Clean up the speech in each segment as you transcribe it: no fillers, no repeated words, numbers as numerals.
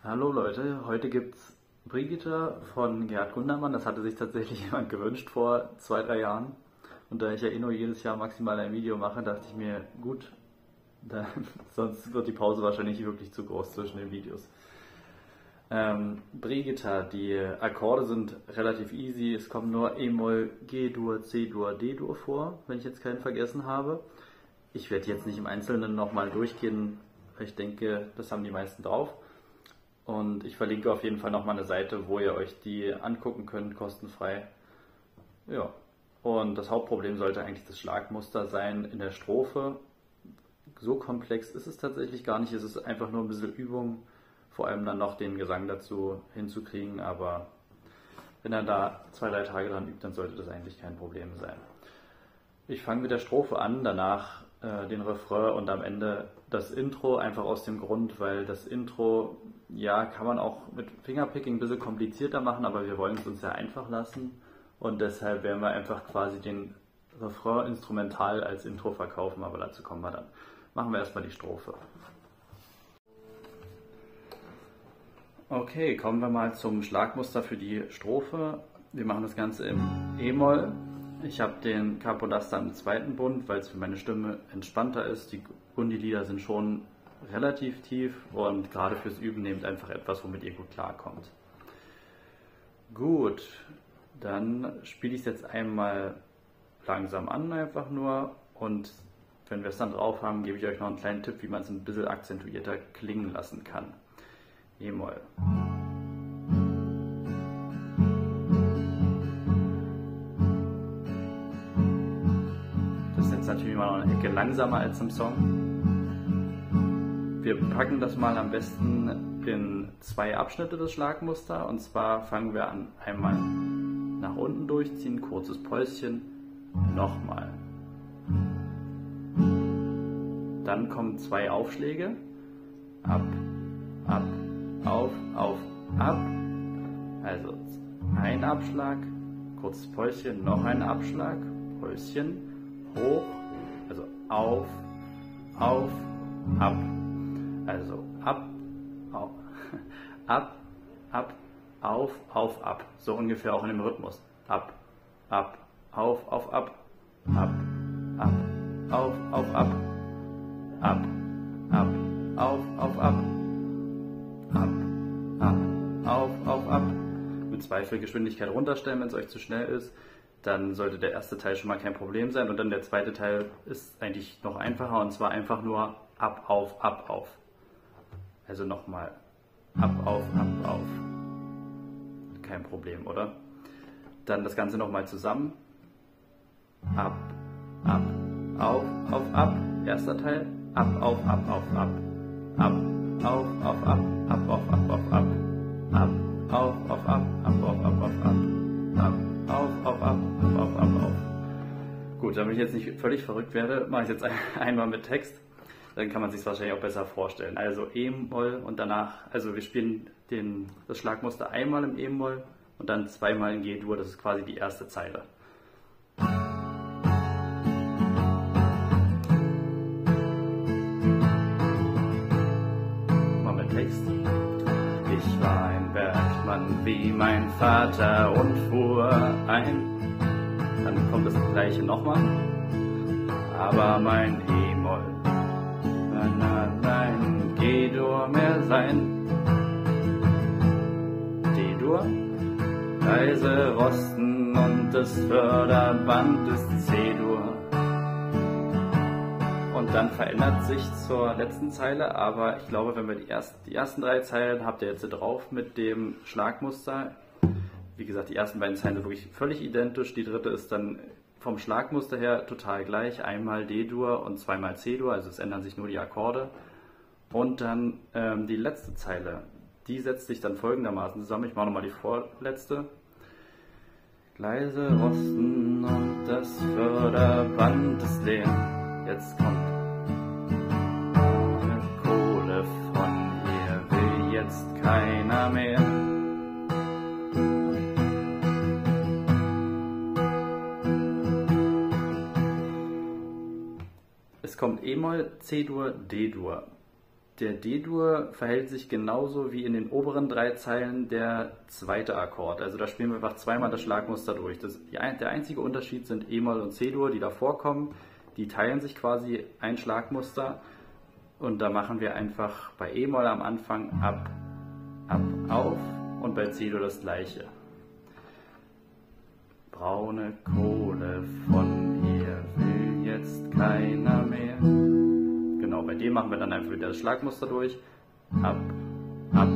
Hallo Leute, heute gibt's Brigitte von Gerhard Gundermann. Das hatte sich tatsächlich jemand gewünscht vor 2, 3 Jahren. Und da ich ja eh nur jedes Jahr maximal ein Video mache, dachte ich mir, gut, dann, sonst wird die Pause wahrscheinlich wirklich zu groß zwischen den Videos. Brigitte, die Akkorde sind relativ easy. Es kommen nur E-Moll, G-Dur, C-Dur, D-Dur vor, wenn ich jetzt keinen vergessen habe. Ich werde jetzt nicht im Einzelnen nochmal durchgehen, weil ich denke, das haben die meisten drauf. Und ich verlinke auf jeden Fall nochmal eine Seite, wo ihr euch die angucken könnt, kostenfrei. Ja. Und das Hauptproblem sollte eigentlich das Schlagmuster sein in der Strophe. So komplex ist es tatsächlich gar nicht. Es ist einfach nur ein bisschen Übung, vor allem dann noch den Gesang dazu hinzukriegen. Aber wenn er da 2, 3 Tage dran übt, dann sollte das eigentlich kein Problem sein. Ich fange mit der Strophe an, danach den Refrain und am Ende das Intro, einfach aus dem Grund, weil das Intro, ja, kann man auch mit Fingerpicking ein bisschen komplizierter machen, aber wir wollen es uns ja einfach lassen und deshalb werden wir einfach quasi den Refrain instrumental als Intro verkaufen, aber dazu kommen wir dann. Machen wir erstmal die Strophe. Okay, kommen wir mal zum Schlagmuster für die Strophe. Wir machen das Ganze im E-Moll. Ich habe den Capodaster im zweiten Bund, weil es für meine Stimme entspannter ist. Die Gundi-Lieder sind schon relativ tief und gerade fürs Üben nehmt einfach etwas, womit ihr gut klarkommt. Gut, dann spiele ich es jetzt einmal langsam an, einfach nur. Und wenn wir es dann drauf haben, gebe ich euch noch einen kleinen Tipp, wie man es ein bisschen akzentuierter klingen lassen kann. E-Moll. Natürlich mal noch eine Ecke langsamer als im Song. Wir packen das mal am besten in 2 Abschnitte, das Schlagmuster. Und zwar fangen wir an, einmal nach unten durchziehen, kurzes Päuschen, nochmal. Dann kommen 2 Aufschläge, ab, ab, auf, ab. Also ein Abschlag, kurzes Päuschen, noch ein Abschlag, Päuschen, hoch, also auf, ab, also ab, auf, ab, so ungefähr auch in dem Rhythmus, ab, auf, ab, auf, ab, auf, ab, mit Zweifelgeschwindigkeit runterstellen, wenn es euch zu schnell ist. Dann sollte der erste Teil schon mal kein Problem sein und dann der zweite Teil ist eigentlich noch einfacher und zwar einfach nur ab, auf. Also nochmal ab, auf. Kein Problem, oder? Dann das Ganze nochmal zusammen. Ab, auf, ab. Erster Teil. Ab, auf, ab. Ab, auf, ab. Ab, auf, ab. Ab, auf, ab. Ab. Gut, damit ich jetzt nicht völlig verrückt werde, mache ich es jetzt einmal mit Text. Dann kann man sich wahrscheinlich auch besser vorstellen. Also E-Moll und danach, also wir spielen das Schlagmuster einmal im E-Moll und dann 2-mal in G-Dur, das ist quasi die erste Zeile. Mal mit Text. Ich war ein Bergmann wie mein Vater und fuhr ein. Dann kommt das gleiche nochmal. Aber mein E-Moll kann ein G-Dur mehr sein. D-Dur, leise rosten und das Förderband ist C-Dur. Und dann verändert sich zur letzten Zeile, aber ich glaube, wenn wir die ersten 3 Zeilen habt ihr jetzt drauf mit dem Schlagmuster. Wie gesagt, die ersten 2 Zeilen sind wirklich völlig identisch. Die dritte ist dann vom Schlagmuster her total gleich. Einmal D-Dur und 2-mal C-Dur, also es ändern sich nur die Akkorde. Und dann die letzte Zeile, die setzt sich dann folgendermaßen zusammen. Ich mache nochmal die vorletzte. Leise rosten und das Förderband ist leer. Jetzt kommt Kohle von hier will jetzt keiner mehr. Es kommt E-Moll, C-Dur, D-Dur. Der D-Dur verhält sich genauso wie in den oberen 3 Zeilen der zweite Akkord. Also da spielen wir einfach zweimal das Schlagmuster durch. Der einzige Unterschied sind E-Moll und C-Dur, die davor kommen. Die teilen sich quasi ein Schlagmuster. Und da machen wir einfach bei E-Moll am Anfang ab, ab, auf und bei C-Dur das gleiche. Braune Kohle von hier will jetzt keiner mehr. Genau, bei dem machen wir dann einfach wieder das Schlagmuster durch. Ab, ab,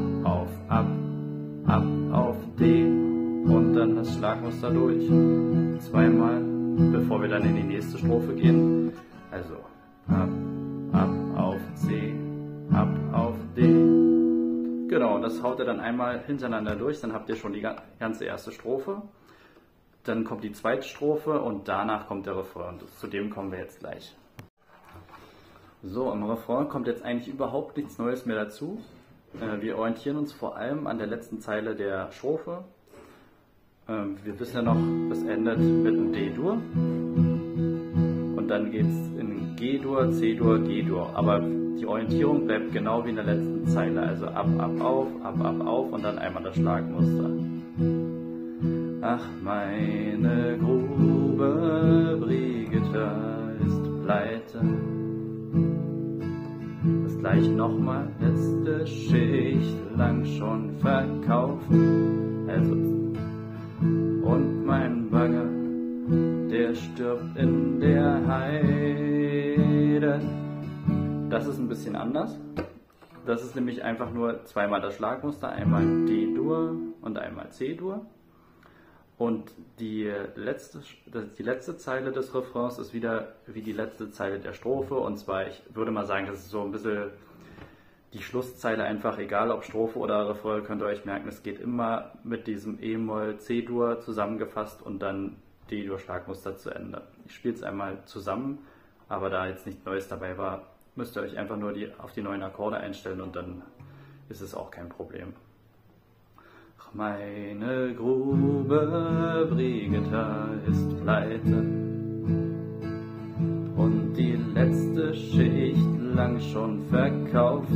auf D und dann das Schlagmuster durch. Zweimal, bevor wir dann in die nächste Strophe gehen. Also ab, auf C, ab, auf D. Genau, und das haut ihr dann einmal hintereinander durch, dann habt ihr schon die ganze erste Strophe. Dann kommt die zweite Strophe und danach kommt der Refrain. Und zu dem kommen wir jetzt gleich. So, im Refrain kommt jetzt eigentlich überhaupt nichts Neues mehr dazu. Wir orientieren uns vor allem an der letzten Zeile der Strophe. Wir wissen ja noch, es endet mit einem D-Dur. Und dann geht es in G-Dur, C-Dur, G-Dur. Aber die Orientierung bleibt genau wie in der letzten Zeile. Also ab, auf und dann einmal das Schlagmuster. Ach, meine Grube Brigitta ist pleite. Das gleich nochmal, letzte Schicht lang schon verkauft. Also, und mein Bagger, der stirbt in der Heide. Das ist ein bisschen anders. Das ist nämlich einfach nur zweimal das Schlagmuster, einmal D-Dur und einmal C-Dur. Und die letzte Zeile des Refrains ist wieder wie die letzte Zeile der Strophe. Und zwar, ich würde mal sagen, das ist so ein bisschen die Schlusszeile einfach, egal ob Strophe oder Refrain, könnt ihr euch merken, es geht immer mit diesem E-Moll, C-Dur zusammengefasst und dann D-Dur Schlagmuster zu Ende. Ich spiele es einmal zusammen, aber da jetzt nichts Neues dabei war, müsst ihr euch einfach nur auf die neuen Akkorde einstellen und dann ist es auch kein Problem. Ach, meine Grube Brigitta ist pleite und die letzte Schicht lang schon verkauft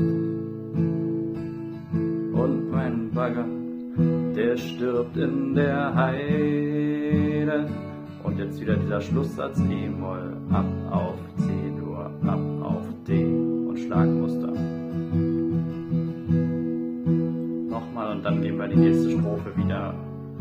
und mein Bagger, der stirbt in der Heide. Und jetzt wieder dieser Schlusssatz E-Moll, ab auf C-Dur, ab auf D und Schlagmuster. Nochmal und dann gehen wir in die nächste Strophe wieder.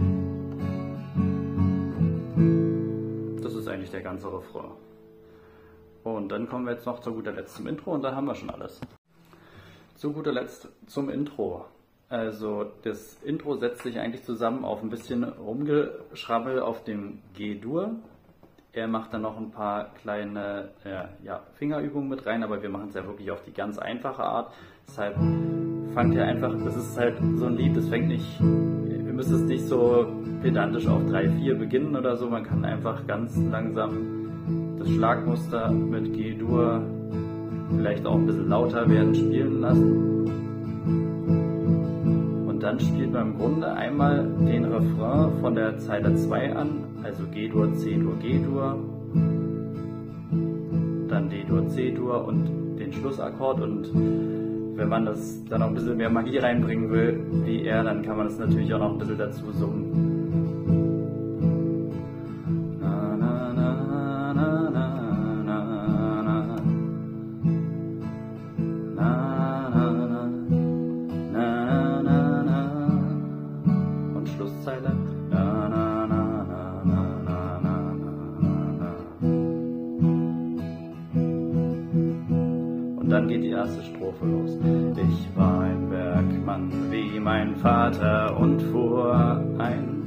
Das ist eigentlich der ganze Refrain. Und dann kommen wir jetzt noch zu guter Letzt zum Intro und dann haben wir schon alles. Zu guter Letzt zum Intro. Also das Intro setzt sich eigentlich zusammen auf ein bisschen Rumgeschrabbel auf dem G-Dur. Er macht dann noch ein paar kleine Fingerübungen mit rein, aber wir machen es ja wirklich auf die ganz einfache Art. Deshalb fangt ihr einfach, das ist halt so ein Lied, das fängt nicht, ihr müsst es nicht so pedantisch auf 3/4 beginnen oder so, man kann einfach ganz langsam das Schlagmuster mit G-Dur vielleicht auch ein bisschen lauter werden spielen lassen. Und dann spielt man im Grunde einmal den Refrain von der Zeile 2 an, also G-Dur, C-Dur, G-Dur, dann D-Dur, C-Dur und den Schlussakkord. Und wenn man das dann noch ein bisschen mehr Magie reinbringen will, wie er, dann kann man das natürlich auch noch ein bisschen dazu summen. Dann geht die erste Strophe los. Ich war ein Bergmann wie mein Vater und fuhr ein.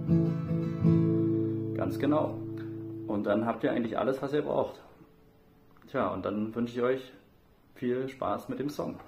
Ganz genau. Und dann habt ihr eigentlich alles, was ihr braucht. Tja, und dann wünsche ich euch viel Spaß mit dem Song.